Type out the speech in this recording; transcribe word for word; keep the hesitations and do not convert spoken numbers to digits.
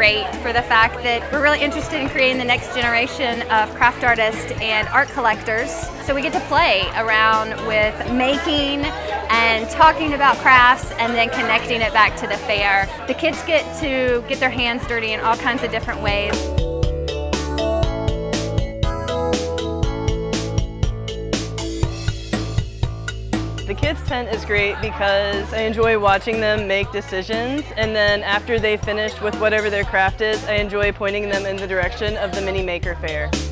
great for the fact that we're really interested in creating the next generation of craft artists and art collectors. So we get to play around with making and talking about crafts and then connecting it back to the fair. The kids get to get their hands dirty in all kinds of different ways. The kids' tent is great because I enjoy watching them make decisions, and then after they've finished with whatever their craft is, I enjoy pointing them in the direction of the Mini Maker Faire.